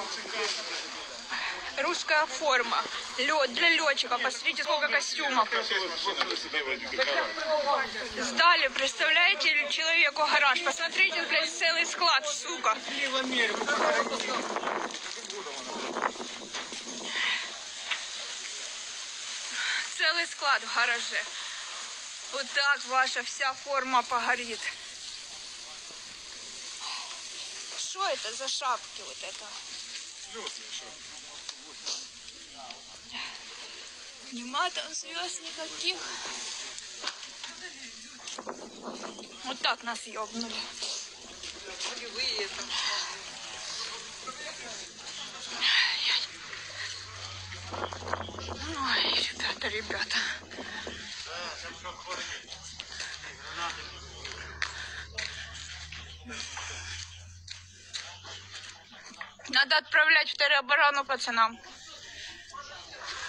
Русская форма. Для летчика. Посмотрите, сколько костюмов. Сдали, представляете, человеку гараж. Посмотрите, блядь, целый склад, сука. Целый склад в гараже. Вот так ваша вся форма погорит. Что это за шапки вот это? Нема там звезд никаких. Вот так нас ёбнули. Ой, ребята. Надо отправлять в тероборону пацанам.